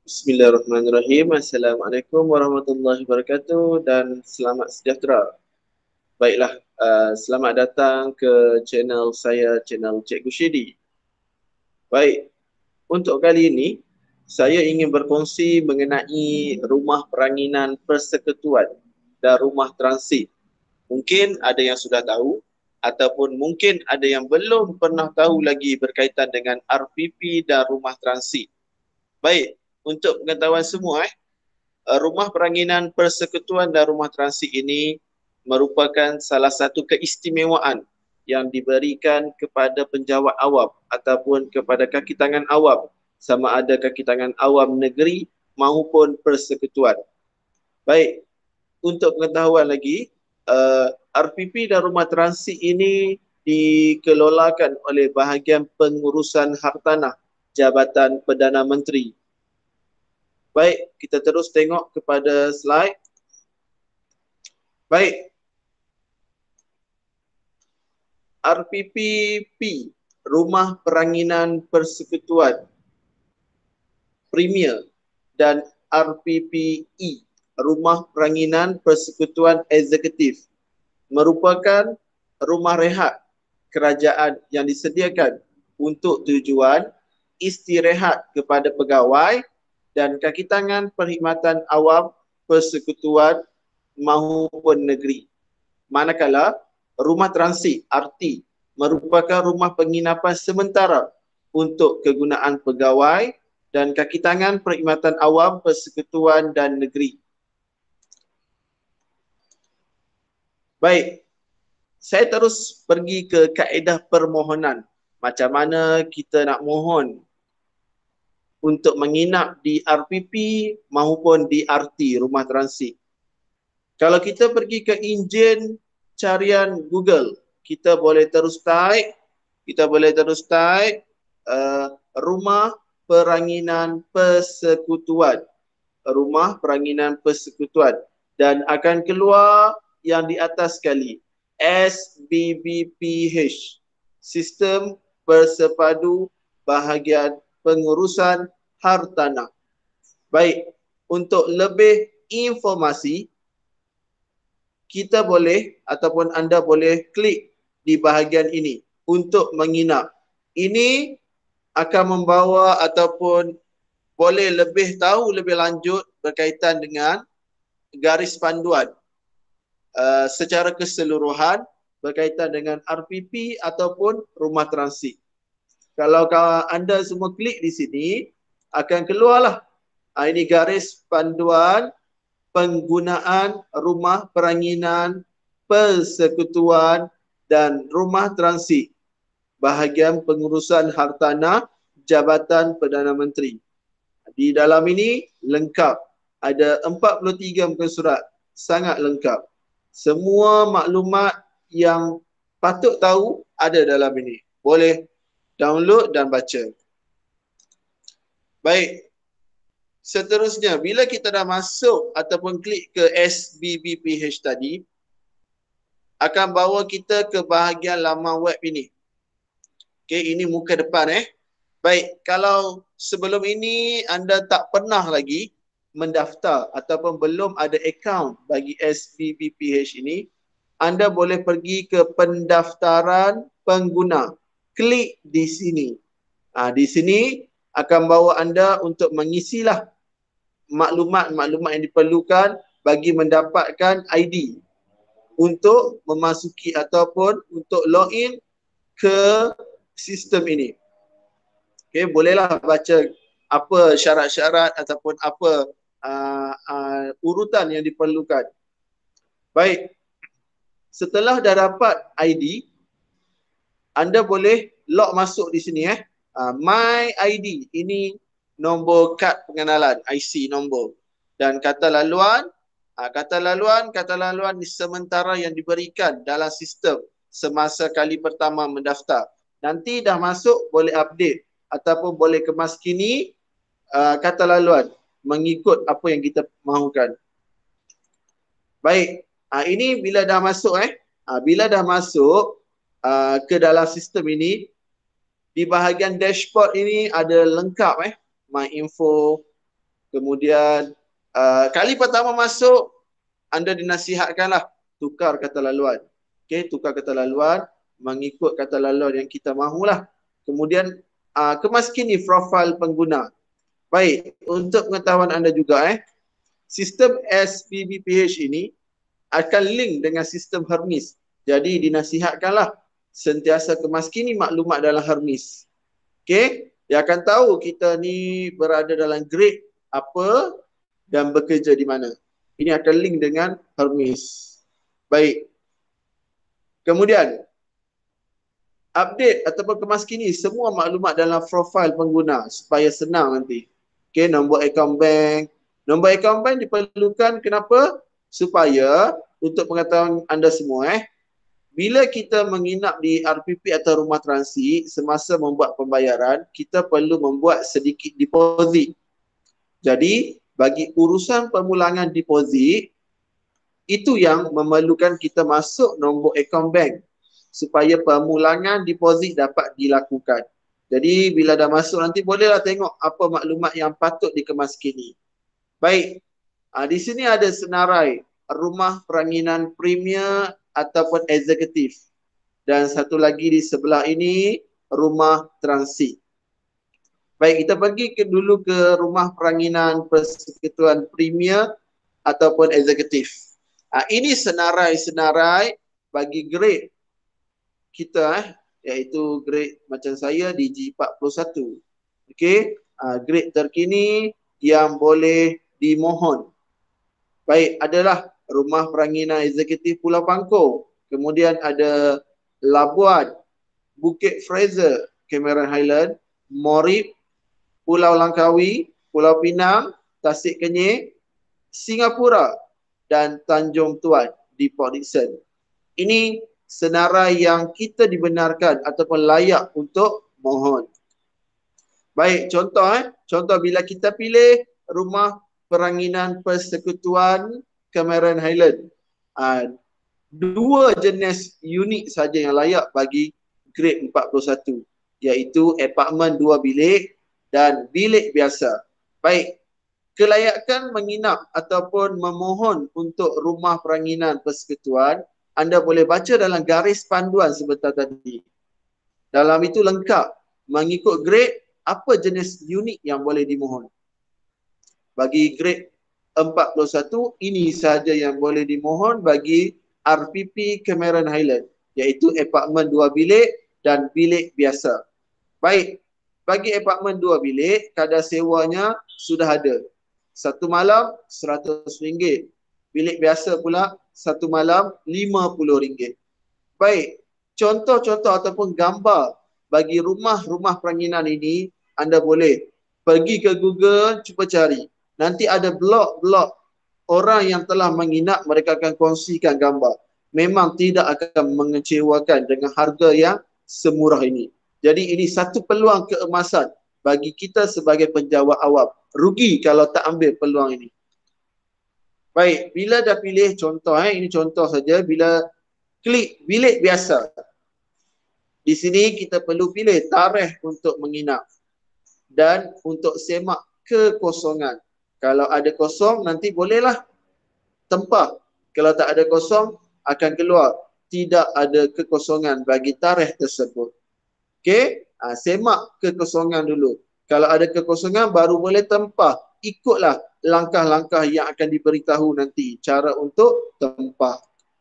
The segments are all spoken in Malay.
Bismillahirrahmanirrahim. Assalamualaikum warahmatullahi wabarakatuh dan selamat sejahtera. Baiklah, selamat datang ke channel saya, channel Cikgu Syedi. Baik, untuk kali ini saya ingin berkongsi mengenai rumah peranginan persekutuan dan rumah transit. Mungkin ada yang sudah tahu ataupun mungkin ada yang belum pernah tahu lagi berkaitan dengan RPP dan rumah transit. Baik, untuk pengetahuan semua, rumah peranginan persekutuan dan rumah transit ini merupakan salah satu keistimewaan yang diberikan kepada penjawat awam ataupun kepada kaki tangan awam, sama ada kaki tangan awam negeri maupun persekutuan. Baik, untuk pengetahuan lagi, RPP dan rumah transit ini dikelolakan oleh bahagian pengurusan hartanah Jabatan Perdana Menteri. Baik, kita terus tengok kepada slide. Baik, RPP-P, Rumah Peranginan Persekutuan Premier, dan RPP-E, Rumah Peranginan Persekutuan Eksekutif, merupakan rumah rehat kerajaan yang disediakan untuk tujuan istirahat kepada pegawai dan kaki tangan perkhidmatan awam persekutuan maupun negeri. Manakala rumah transit RT merupakan rumah penginapan sementara untuk kegunaan pegawai dan kaki tangan perkhidmatan awam persekutuan dan negeri. Baik, saya terus pergi ke kaedah permohonan. Macam mana kita nak mohon untuk menginap di RPP maupun di RT, rumah transit. Kalau kita pergi ke enjin carian Google, kita boleh terus type, rumah peranginan persekutuan. Rumah peranginan persekutuan. Dan akan keluar yang di atas sekali, SBBPH, Sistem Bersepadu Bahagian Pengurusan Hartanah. Baik, untuk lebih informasi, kita boleh ataupun anda boleh klik di bahagian ini untuk menginap. Ini akan membawa ataupun boleh lebih tahu lebih lanjut berkaitan dengan garis panduan secara keseluruhan berkaitan dengan RPP ataupun rumah transit. Kalau anda semua klik di sini, akan keluarlah ini garis panduan penggunaan rumah peranginan persekutuan dan rumah transit bahagian pengurusan hartanah Jabatan Perdana Menteri. Di dalam ini lengkap, ada 43 muka surat, sangat lengkap. Semua maklumat yang patut tahu ada dalam ini. Boleh download dan baca. Baik, seterusnya, bila kita dah masuk ataupun klik ke SBBPH tadi, akan bawa kita ke bahagian laman web ini. Okey, ini muka depan Baik, kalau sebelum ini anda tak pernah lagi mendaftar ataupun belum ada akaun bagi SBBPH ini, anda boleh pergi ke pendaftaran pengguna. Klik di sini. Di sini akan bawa anda untuk mengisilah maklumat-maklumat yang diperlukan bagi mendapatkan ID untuk memasuki ataupun untuk login ke sistem ini. Okey, bolehlah baca apa syarat-syarat ataupun apa urutan yang diperlukan. Baik, setelah dah dapat ID, anda boleh log masuk di sini My ID, ini nombor kad pengenalan, IC nombor. Dan kata laluan ni sementara yang diberikan dalam sistem semasa kali pertama mendaftar. Nanti dah masuk boleh update ataupun boleh kemaskini kata laluan mengikut apa yang kita mahukan. Baik, ini bila dah masuk bila dah masuk ke dalam sistem ini, di bahagian dashboard ini ada lengkap My info, Kemudian kali pertama masuk, anda dinasihatkanlah tukar kata laluan. Okey, tukar kata laluan mengikut kata laluan yang kita mahulah. Kemudian kemaskini profil pengguna. Baik, untuk pengetahuan anda juga sistem SPBPH ini akan link dengan sistem Hermes. Jadi dinasihatkanlah sentiasa kemaskini maklumat dalam Hermes. Okey, dia akan tahu kita ni berada dalam grade apa dan bekerja di mana. Ini akan link dengan Hermes. Baik. Kemudian update ataupun kemaskini semua maklumat dalam profil pengguna supaya senang nanti. Okey, nombor akaun bank. Nombor akaun bank diperlukan kenapa? Supaya untuk pengetahuan anda semua bila kita menginap di RPP atau rumah transit semasa membuat pembayaran, kita perlu membuat sedikit deposit. Jadi, bagi urusan pemulangan deposit, itu yang memerlukan kita masuk nombor akaun bank supaya pemulangan deposit dapat dilakukan. Jadi, bila dah masuk nanti bolehlah tengok apa maklumat yang patut dikemaskini. Baik, di sini ada senarai rumah peranginan premier ataupun eksekutif. Dan satu lagi di sebelah ini, rumah transit. Baik, kita pergi dulu ke rumah peranginan persekutuan premier ataupun eksekutif. Ini senarai-senarai bagi grade kita, iaitu grade macam saya DG41. Okey, grade terkini yang boleh dimohon. Baik, adalah rumah peranginan eksekutif Pulau Pangkor. Kemudian ada Labuan, Bukit Fraser, Cameron Highland, Morib, Pulau Langkawi, Pulau Pinang, Tasik Kenyir, Singapura dan Tanjung Tuan di Port Dickson. Ini senarai yang kita dibenarkan ataupun layak untuk mohon. Baik, contoh bila kita pilih rumah peranginan persekutuan Cameron Highland. Dua jenis unit saja yang layak bagi grade 41, iaitu apartmen 2 bilik dan bilik biasa. Baik, kelayakan menginap ataupun memohon untuk rumah peranginan persekutuan, anda boleh baca dalam garis panduan sebentar tadi. Dalam itu lengkap mengikut grade apa jenis unit yang boleh dimohon. Bagi grade 41, ini sahaja yang boleh dimohon bagi RPP Cameron Highland, iaitu apartmen 2 bilik dan bilik biasa. Baik, bagi apartmen 2 bilik, kadar sewanya sudah ada. Satu malam RM100. Bilik biasa pula satu malam RM50. Baik, contoh-contoh ataupun gambar bagi rumah-rumah peranginan ini, anda boleh pergi ke Google, cuba cari. Nanti ada blog-blog orang yang telah menginap, mereka akan kongsikan gambar. Memang tidak akan mengecewakan dengan harga yang semurah ini. Jadi ini satu peluang keemasan bagi kita sebagai penjawat awam. Rugi kalau tak ambil peluang ini. Baik, bila dah pilih contoh, ini contoh saja, bila klik bilik biasa. Di sini kita perlu pilih tarikh untuk menginap dan untuk semak kekosongan. Kalau ada kosong nanti bolehlah tempah. Kalau tak ada kosong akan keluar tidak ada kekosongan bagi tarikh tersebut. Okey, semak kekosongan dulu. Kalau ada kekosongan baru boleh tempah. Ikutlah langkah-langkah yang akan diberitahu nanti cara untuk tempah.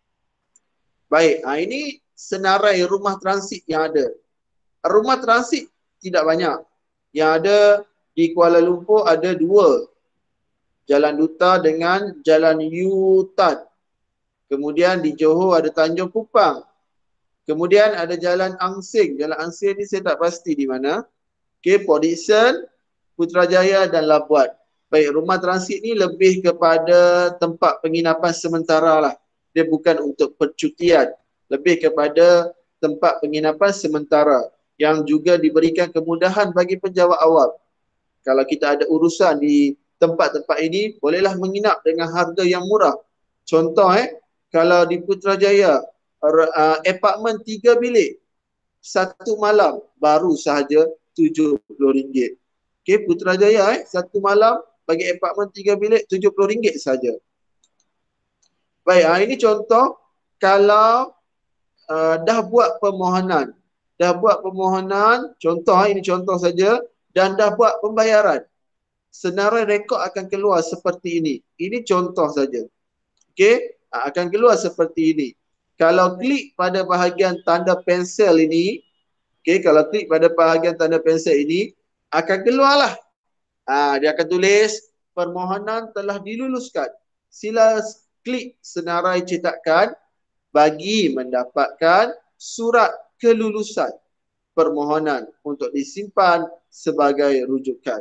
Baik, ini senarai rumah transit yang ada. Rumah transit tidak banyak. Yang ada di Kuala Lumpur ada 2. Jalan Duta dengan Jalan U-Tan. Kemudian di Johor ada Tanjung Kupang. Kemudian ada Jalan Angsing. Jalan Angsing ni saya tak pasti di mana. Okey, Port Dickson, Putrajaya dan Labuan. Baik, rumah transit ni lebih kepada tempat penginapan sementara lah. Dia bukan untuk percutian. Lebih kepada tempat penginapan sementara yang juga diberikan kemudahan bagi penjawat awam. Kalau kita ada urusan di tempat-tempat ini, bolehlah menginap dengan harga yang murah. Contoh kalau di Putrajaya, apartmen 3 bilik, satu malam baru sahaja RM70. Okey, Putrajaya satu malam bagi apartmen 3 bilik RM70 saja. Baik, ini contoh kalau dah buat permohonan. Dah buat permohonan, contoh ini contoh saja, dan dah buat pembayaran. Senarai rekod akan keluar seperti ini. Ini contoh saja. Okey, akan keluar seperti ini. Kalau klik pada bahagian tanda pensel ini, okey, kalau klik pada bahagian tanda pensel ini, akan keluarlah. Dia akan tulis permohonan telah diluluskan. Sila klik senarai cetakan bagi mendapatkan surat kelulusan permohonan untuk disimpan sebagai rujukan.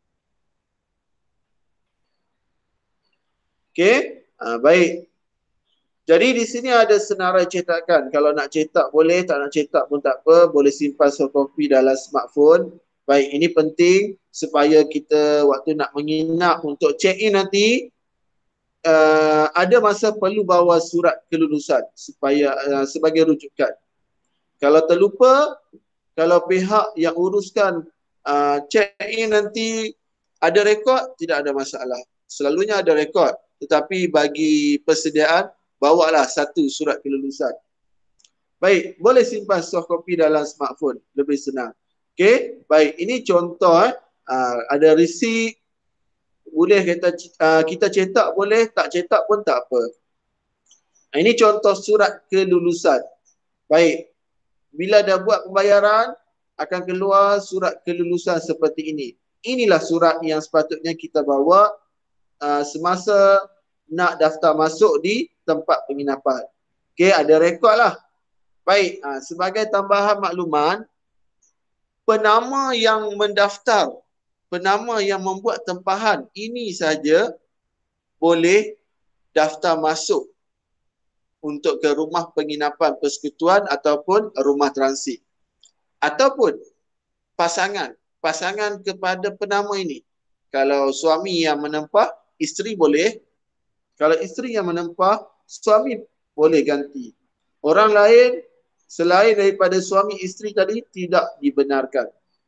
Okey, baik. Jadi di sini ada senarai cetakan. Kalau nak cetak boleh, tak nak cetak pun tak apa. Boleh simpan soft copy dalam smartphone. Baik, ini penting supaya kita waktu nak menginap untuk check in nanti, ada masa perlu bawa surat kelulusan supaya sebagai rujukan. Kalau terlupa, kalau pihak yang uruskan check in nanti ada rekod, tidak ada masalah. Selalunya ada rekod. Tetapi bagi persediaan, bawalah satu surat kelulusan. Baik, boleh simpan soft copy dalam smartphone. Lebih senang. Okey, baik. Ini contoh. Ada receipt. Boleh kita cetak boleh, tak cetak pun tak apa. Ini contoh surat kelulusan. Baik. Bila dah buat pembayaran, akan keluar surat kelulusan seperti ini. Inilah surat yang sepatutnya kita bawa semasa nak daftar masuk di tempat penginapan. Okey, ada rekod lah. Baik, sebagai tambahan makluman, penama yang mendaftar, penama yang membuat tempahan, ini saja boleh daftar masuk untuk ke rumah penginapan persekutuan ataupun rumah transit. Ataupun pasangan kepada penama ini. Kalau suami yang menempah, isteri boleh. Kalau isteri yang menempah, suami boleh ganti. Orang lain selain daripada suami isteri tadi tidak dibenarkan.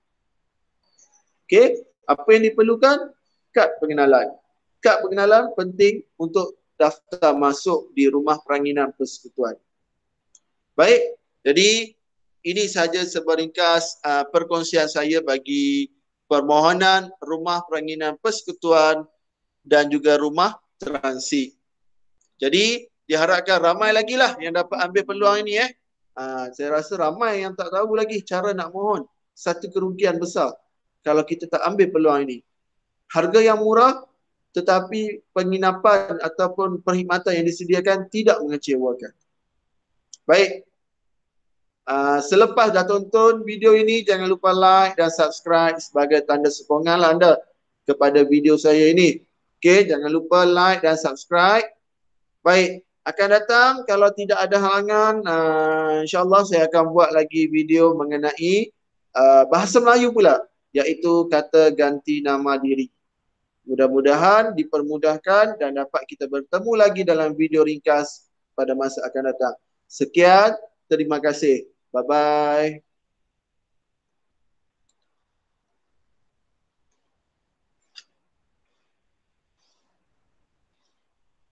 Okey, apa yang diperlukan? Kad pengenalan. Kad pengenalan penting untuk daftar masuk di rumah peranginan persekutuan. Baik, jadi ini sahaja seberingkas perkongsian saya bagi permohonan rumah peranginan persekutuan dan juga rumah transit. Jadi diharapkan ramai lagi lah yang dapat ambil peluang ini. Saya rasa ramai yang tak tahu lagi cara nak mohon. Satu kerugian besar kalau kita tak ambil peluang ini. Harga yang murah tetapi penginapan ataupun perkhidmatan yang disediakan tidak mengecewakan. Baik, selepas dah tonton video ini, jangan lupa like dan subscribe sebagai tanda sokongan anda kepada video saya ini. Okey, jangan lupa like dan subscribe. Baik, akan datang kalau tidak ada halangan, insyaAllah saya akan buat lagi video mengenai bahasa Melayu pula, iaitu kata ganti nama diri. Mudah-mudahan dipermudahkan dan dapat kita bertemu lagi dalam video ringkas pada masa akan datang. Sekian, terima kasih. Bye-bye.